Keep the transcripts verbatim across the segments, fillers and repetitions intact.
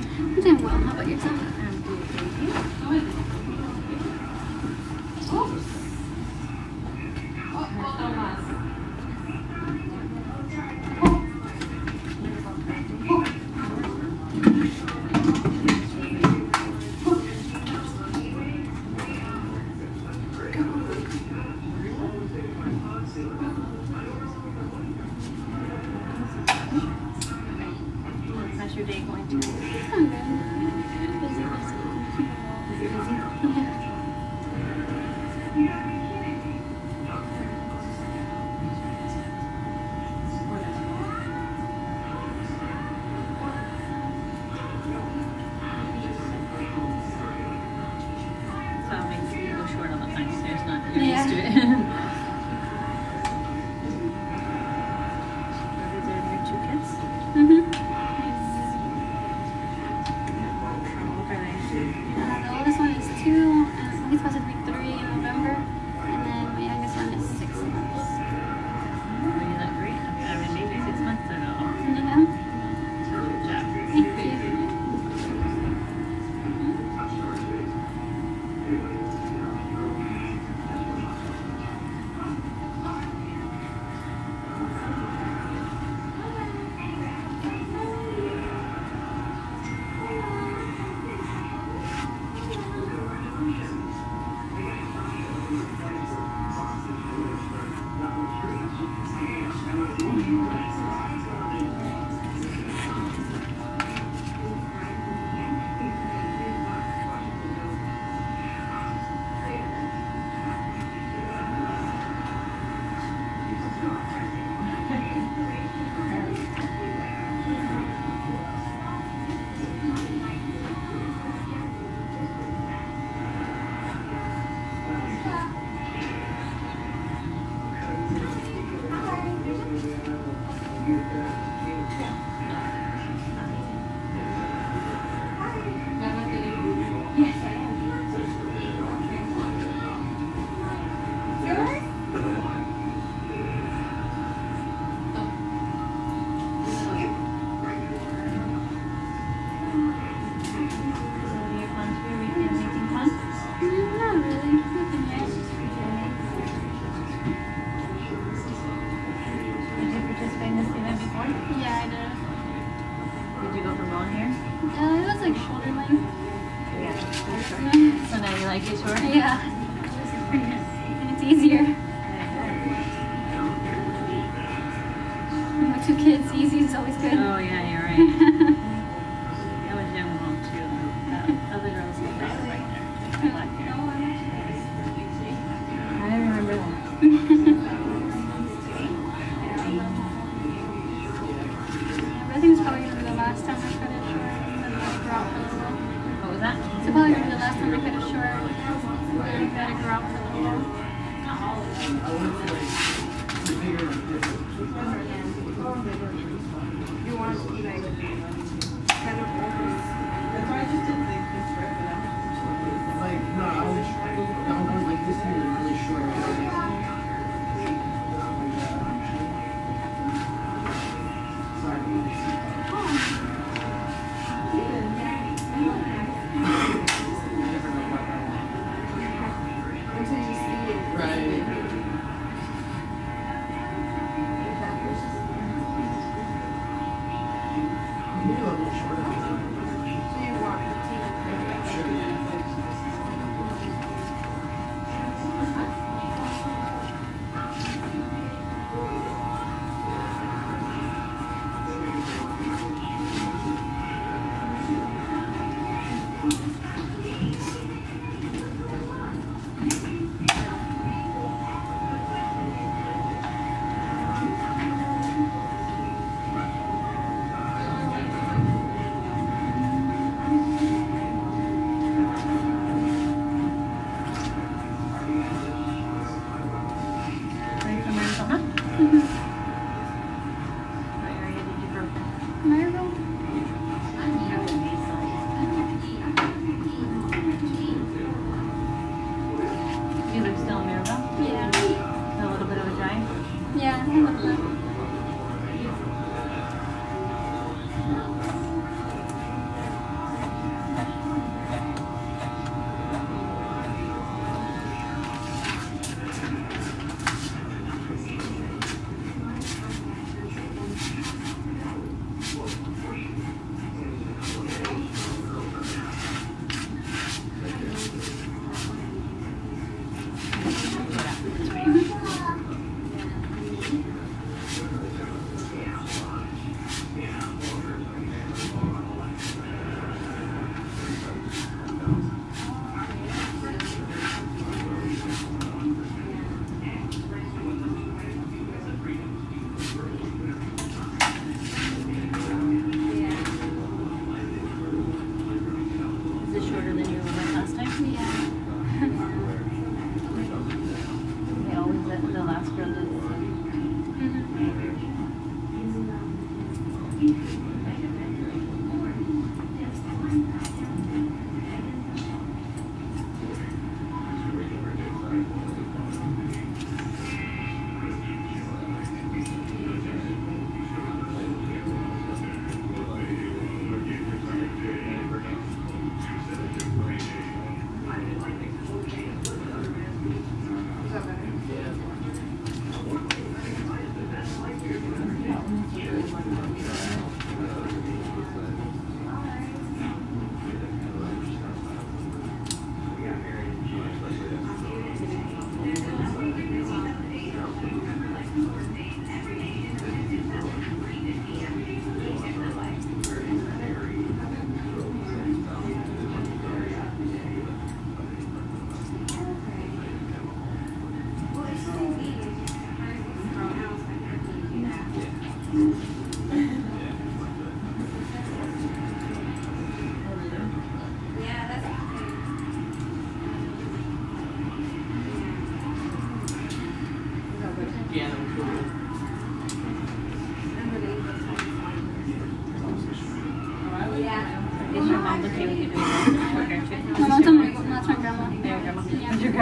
I'm doing well. How about yourself? I'm good, thank you. How's your day going to? I'm good. Busy, busy. Busy, busy? Yeah. So it makes you go short on the time stairs, not you're Yeah. used to it. These are your two kids? Mm-hmm. How old are they? Uh, the oldest one is two, and he's supposed to be three in November, and then my youngest one is six months. Oh, you look great. I mean, maybe six months or no. Yeah. Good job. Thank you. Yeah, I did. Did you go for bone here? Uh, it was like shoulder length. Yeah. So now you like it short? Yeah. And it's easier. And with two kids, easy is always good. Oh yeah, you're right. I was young mom too. Uh, other girls like that right there. Black hair. I remember that. I think it's probably going to be the last time I cut it short and then let it grow out for a little while. What was that? It's probably going to be the last time I cut it short and then let it grow out for a little while. You want to like kind of that's why I just didn't think this right, but I'm like no, I was I'm going like this here really short. Until you see it. Right.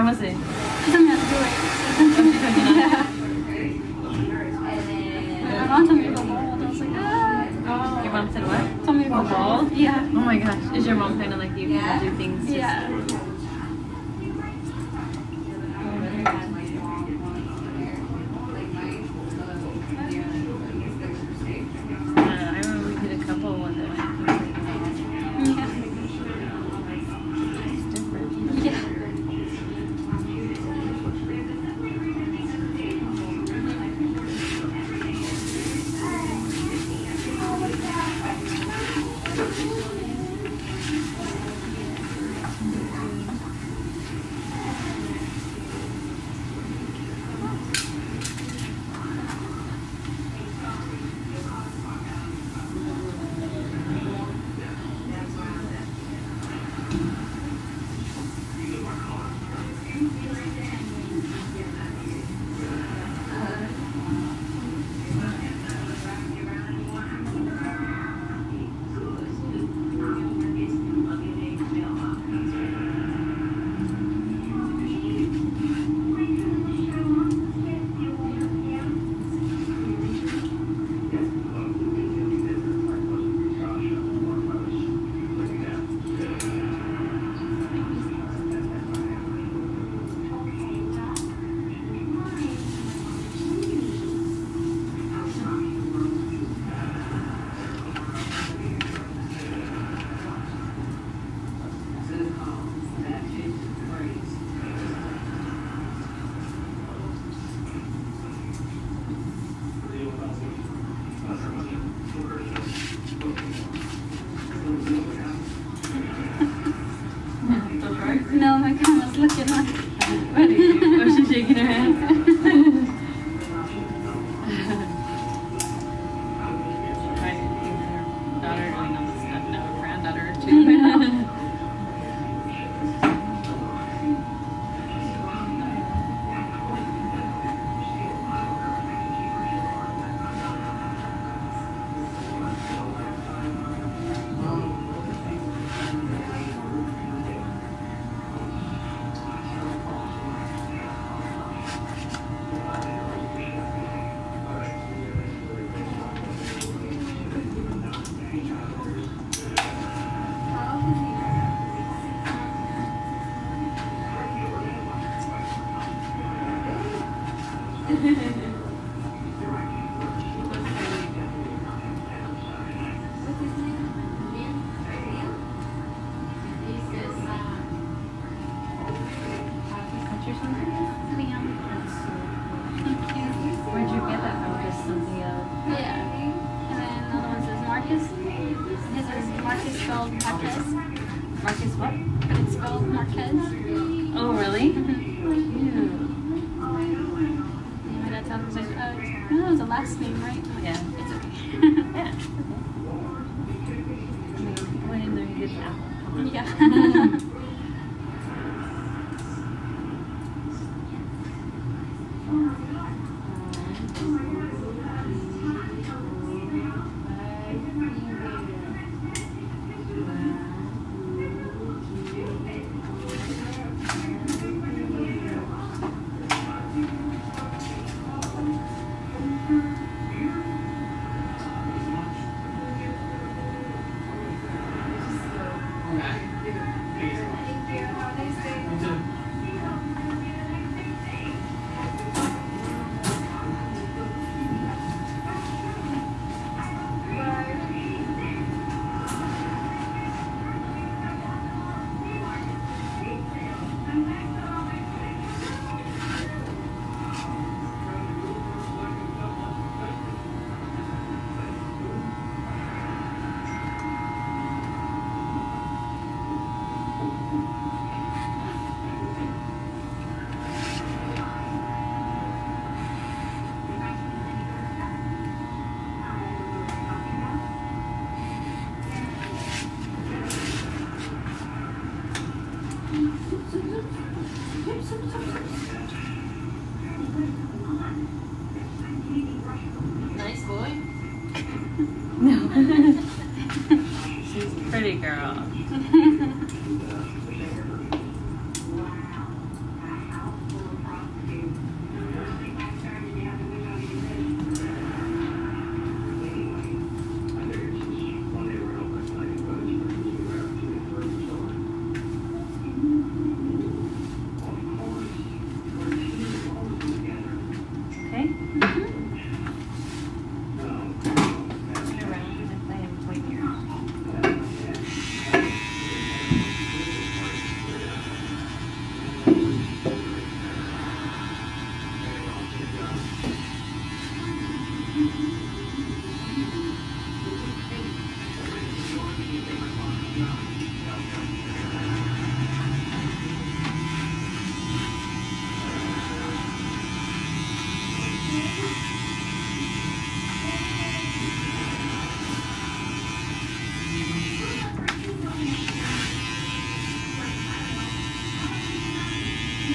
¿Cómo se? She told me how to do it. Yeah. My mom told me to go bald. I was like, ah. Your mom said what? Told me to go Go bald? bald. Yeah. Oh my gosh. Is your mom kind of like you? Yeah. Do things just... Yeah. No, my grandma's looking like. Was she shaking her head? Daughter, I know this stuff now, a granddaughter or two. Where'd you get that from? Just something else? Yeah. And then another one says Marcus. His is Marcus spelled Marquez. Marcus what? It's spelled Marquez. Oh, really? Mm-hmm. Ew. My dad told me, he's like, uh, no, it was a last name, right? I'm like, Yeah. It's okay. Yeah. When in there, you get that. Yeah. Nice boy? No. She's a pretty girl.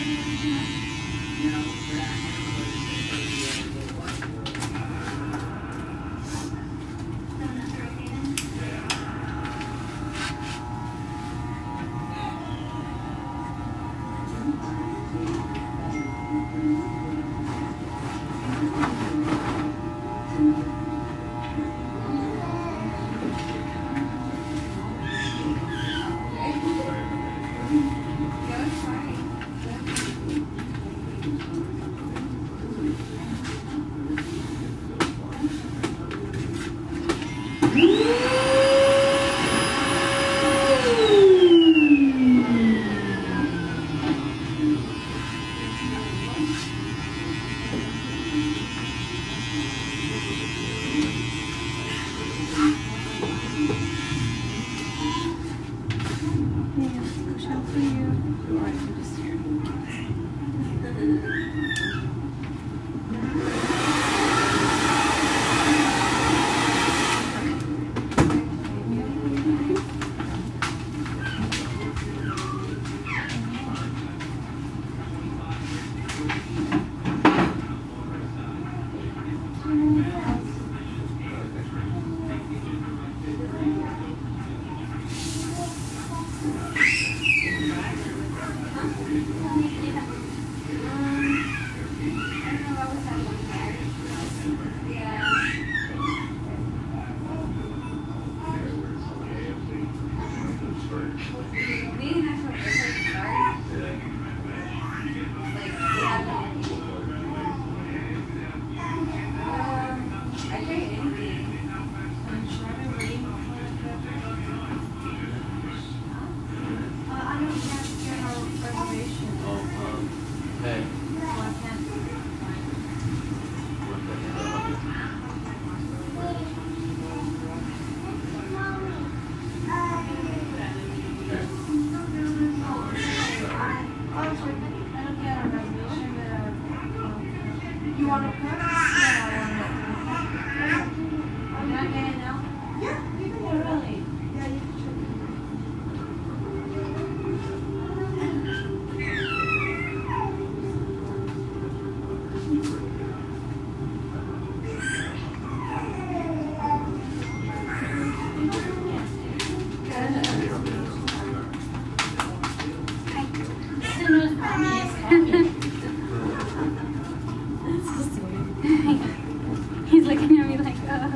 He's looking at me like, uh.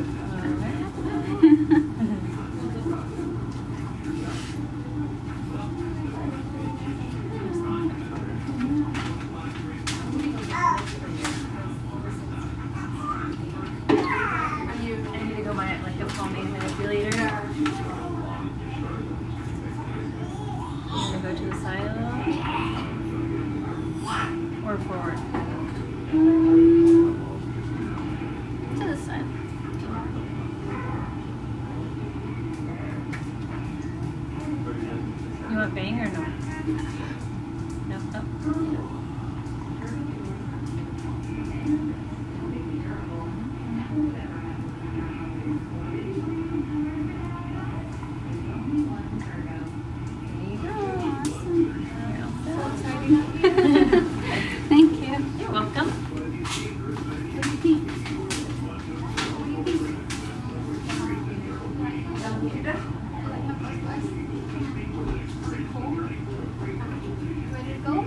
I need to go buy like a foaming manipulator. I'm gonna go to the side or forward. To the side. You want bang or no? No. Oh. Thank you. You're welcome. What do you think? Ready to go?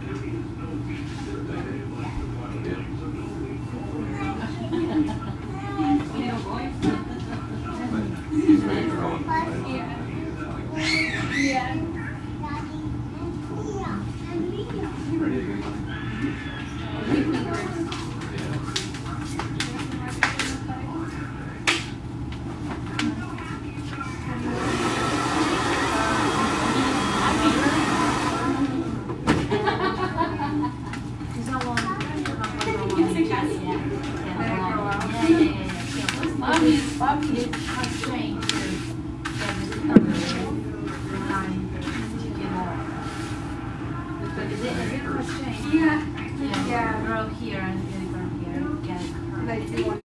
Yeah. Bobby, Bobby is constrained to Is it, is it constrained? Yeah. Yeah, grow here and then from here, get her. Like,